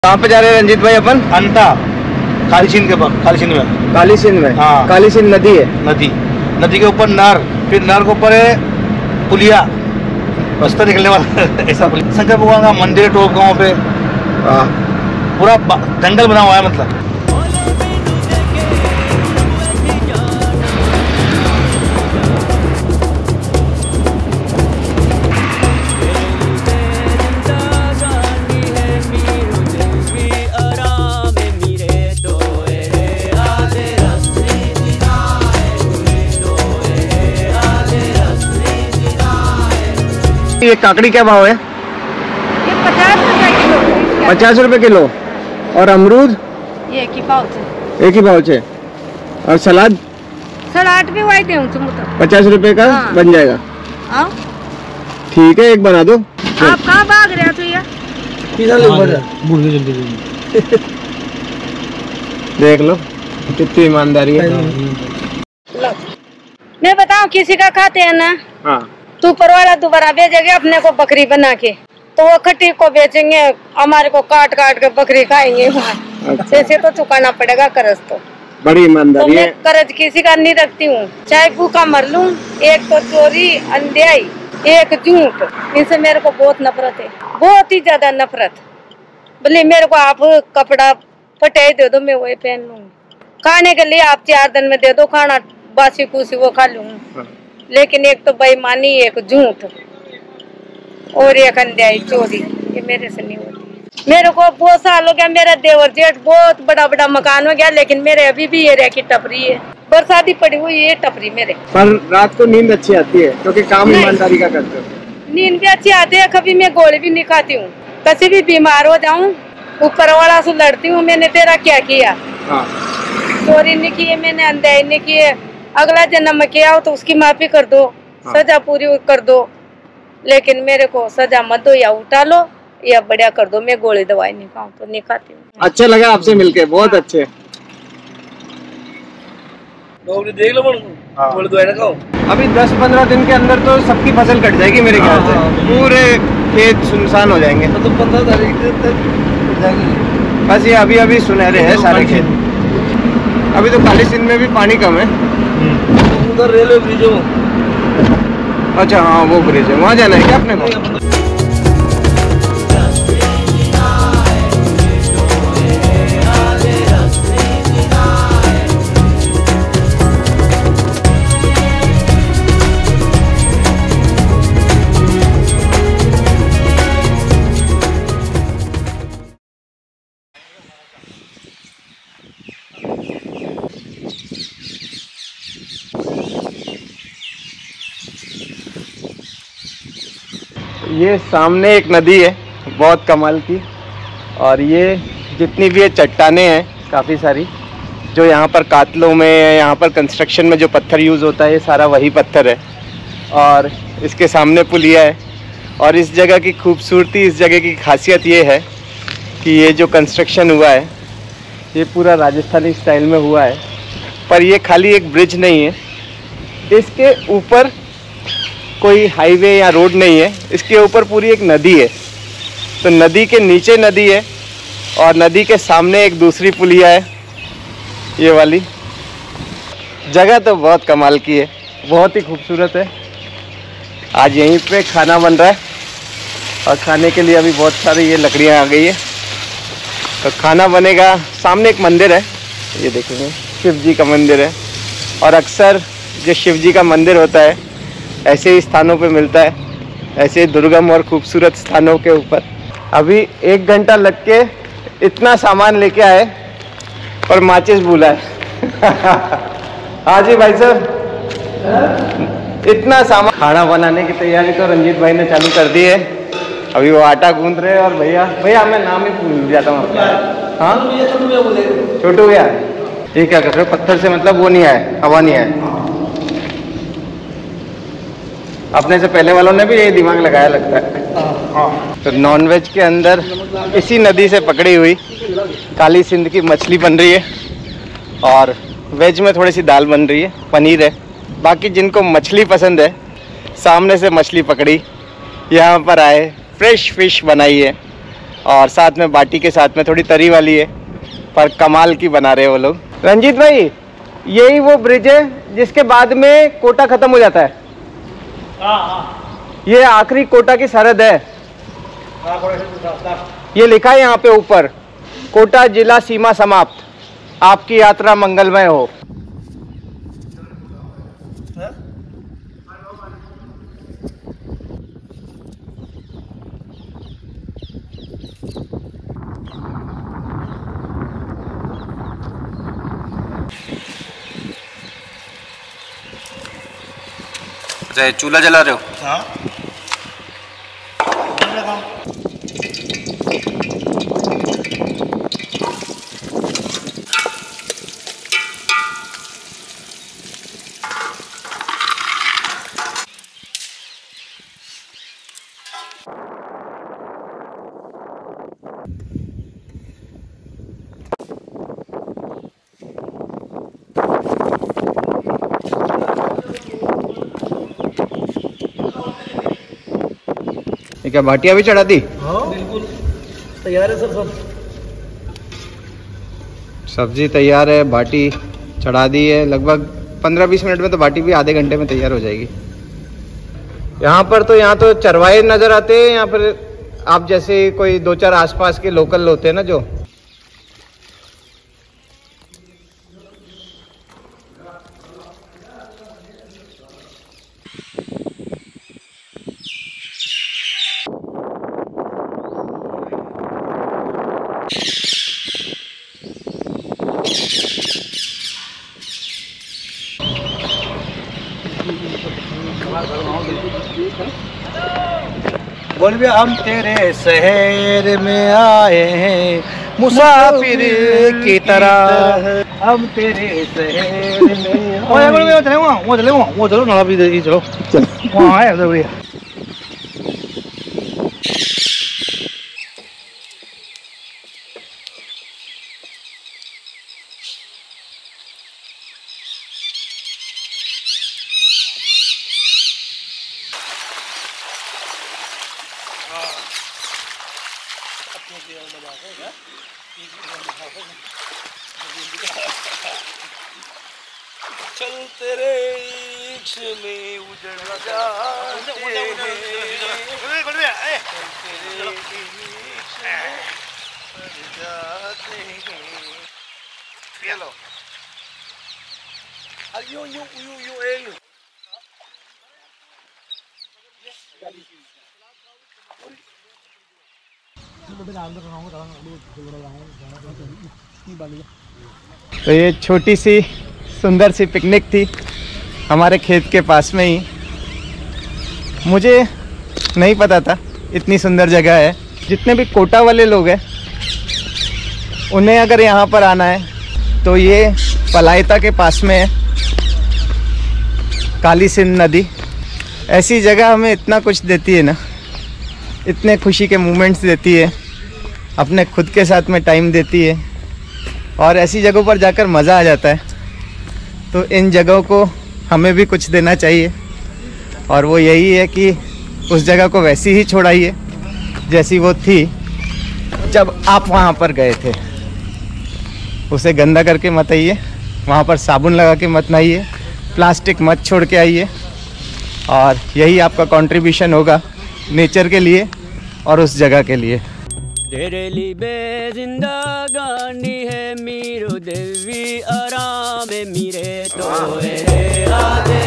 कहाँ पे जा रहे हैं रंजीत भाई अपन? अंता काली सिंध के पास, काली सिंध में। काली सिंध में? हाँ। काली सिंध नदी है। नदी के ऊपर नहर, फिर नहर के ऊपर है पुलिया, रास्ता निकलने वाला ऐसा पुलिया। शंकर भगवान का मंदिर है टोप गाँव पे। पूरा जंगल बना हुआ है मतलब। ये काकड़ी क्या भाव है? ये 50 रुपए किलो। 50 रुपए किलो। और अमरूद? ये एक ही भाव से। एक ही भाव से। और सलाद? सलाद भी वही दूँ तुम तो 50 रुपए का। हाँ। बन जाएगा। आओ ठीक है, एक बना दो। आप कहाँ भाग रहे हो तो ये? देख लो कितनी ईमानदारी है। मैं बताऊँ किसी का खाते हैं ना, हाँ। तू ऊपर वाला दोबारा भेजेंगे अपने को बकरी बना के, तो वो खट्टी को बेचेंगे, हमारे को काट काट के बकरी खाएंगे। अच्छा। ऐसे तो चुकाना पड़ेगा कर्ज तो। बड़ी तो ईमानदारी मैं है। कर्ज किसी का नहीं रखती हूँ, चाहे भूखा मर लूँ। एक तो चोरी, अंधेरी, एक झूठ, इनसे मेरे को बहुत नफरत है, बहुत ही ज्यादा नफरत। बोले मेरे को आप कपड़ा फटे दे दो, मैं वही पहन लूँ। खाने के लिए आप 4 दिन में दे दो खाना, बासी कुसी वो खा लूँ। लेकिन एक तो बेईमानी, एक झूठ और एक अंधेरी चोरी, ये मेरे से नहीं होती। मेरे को बहुत साल हो गया, मेरा देवर जेठ बहुत बड़ा बड़ा मकान हो गया, लेकिन मेरे अभी भी ये की टपरी है, बरसाती पड़ी हुई ये टपरी मेरे। पर रात को नींद अच्छी आती है क्योंकि काम ईमानदारी का करते हो। नींद भी अच्छी आती है, कभी मैं गोली भी नहीं खाती हूँ। कभी भी बीमार हो जाऊँ ऊपर वाला से लड़ती हूँ, मैंने तेरा क्या किया। हाँ। चोरी नहीं की है मैंने, अंधेरी नहीं की है, अगला जन्म में किया हो तो उसकी माफी कर दो। हाँ। सजा पूरी कर दो, लेकिन मेरे को सजा मत दो, या उठा लो या बढ़िया कर दो। मैं गोली दवाई नहीं खाऊं तो नहीं खाती हूँ। अच्छा लगा आपसे मिलके, बहुत अच्छे। देख लो गोली दवाई ना खाओ। अभी 10-15 दिन के अंदर तो सबकी फसल कट जाएगी मेरे ख्याल से। पूरे खेत सुनसान हो जाएंगे। तो 15 तारीख तक जाएंगे। बस ये अभी अभी सुनहरे हैं सारे खेत। अभी तो काली सिंध में भी पानी कम है। उधर रेलवे ब्रिज हो। अच्छा हाँ, वो ब्रिज है, वहाँ जाना है क्या अपने को? ये सामने एक नदी है बहुत कमाल की, और ये जितनी भी ये चट्टानें हैं काफ़ी सारी, जो यहाँ पर कातलों में, यहाँ पर कंस्ट्रक्शन में जो पत्थर यूज़ होता है, ये सारा वही पत्थर है। और इसके सामने पुलिया है। और इस जगह की खूबसूरती, इस जगह की खासियत ये है कि ये जो कंस्ट्रक्शन हुआ है ये पूरा राजस्थानी स्टाइल में हुआ है। पर ये खाली एक ब्रिज नहीं है, इसके ऊपर कोई हाईवे या रोड नहीं है, इसके ऊपर पूरी एक नदी है। तो नदी के नीचे नदी है और नदी के सामने एक दूसरी पुलिया है। ये वाली जगह तो बहुत कमाल की है, बहुत ही खूबसूरत है। आज यहीं पे खाना बन रहा है और खाने के लिए अभी बहुत सारी ये लकड़ियाँ आ गई है, तो खाना बनेगा। सामने एक मंदिर है, ये देखेंगे शिव जी का मंदिर है। और अक्सर जो शिव जी का मंदिर होता है ऐसे ही स्थानों पे मिलता है, ऐसे दुर्गम और खूबसूरत स्थानों के ऊपर। अभी 1 घंटा लग के इतना सामान लेके आए और माचिस भूला है। हाँ जी भाई साहब, इतना सामान। खाना बनाने की तैयारी तो रंजीत भाई ने चालू कर दी है। अभी वो आटा गूंद रहे हैं। और भैया मैं नाम ही भूल जाता हूँ आपका। हाँ, छोटू भैया। ये क्या कर रहे हो? पत्थर से मतलब वो नहीं आए, हवा नहीं आए। अपने से पहले वालों ने भी यही दिमाग लगाया लगता है। तो नॉनवेज के अंदर इसी नदी से पकड़ी हुई काली सिंध की मछली बन रही है, और वेज में थोड़ी सी दाल बन रही है, पनीर है। बाकी जिनको मछली पसंद है, सामने से मछली पकड़ी, यहाँ पर आए, फ्रेश फिश बनाई है और साथ में बाटी के साथ में थोड़ी तरी वाली है, पर कमाल की बना रहे हैं वो लोग। रंजीत भाई, यही वो ब्रिज है जिसके बाद में कोटा खत्म हो जाता है? ये आखिरी कोटा की सरहद है। ये लिखा है यहाँ पे ऊपर, कोटा जिला सीमा समाप्त, आपकी यात्रा मंगलमय हो। अच्छा, चूल्हा जला रहे हो? हाँ। क्या बाटियां भी चढ़ा दी? हाँ बिल्कुल तैयार है सर, सब सब्जी तैयार है, बाटी चढ़ा दी है। लगभग 15-20 मिनट में तो बाटी भी आधे घंटे में तैयार हो जाएगी। यहाँ तो चरवाहे नज़र आते हैं। यहाँ पर आप जैसे कोई 2-4 आसपास के लोकल होते हैं ना जो, बोल भी हम तेरे शहर में आए हैं मुसाफिर की तरह, हम तेरे शहर में। वो चलो नाला भी चलो वहाँ है उधर। चल तेरे इश्क में उजड़ जाते तो ये छोटी सी सुंदर सी पिकनिक थी हमारे खेत के पास में ही। मुझे नहीं पता था इतनी सुंदर जगह है। जितने भी कोटा वाले लोग हैं उन्हें अगर यहाँ पर आना है तो ये पलायता के पास में है, काली सिंध नदी। ऐसी जगह हमें इतना कुछ देती है ना, इतने खुशी के मोमेंट्स देती है, अपने खुद के साथ में टाइम देती है, और ऐसी जगहों पर जाकर मज़ा आ जाता है। तो इन जगहों को हमें भी कुछ देना चाहिए, और वो यही है कि उस जगह को वैसी ही छोड़ाइए जैसी वो थी जब आप वहाँ पर गए थे। उसे गंदा करके मत आइए, वहाँ पर साबुन लगा के मत नहाइए, प्लास्टिक मत छोड़ के आइए, और यही आपका कंट्रीब्यूशन होगा नेचर के लिए और उस जगह के लिए। तेरे लिए जिंदगानी है मीरो देवी आराम है मीरे तो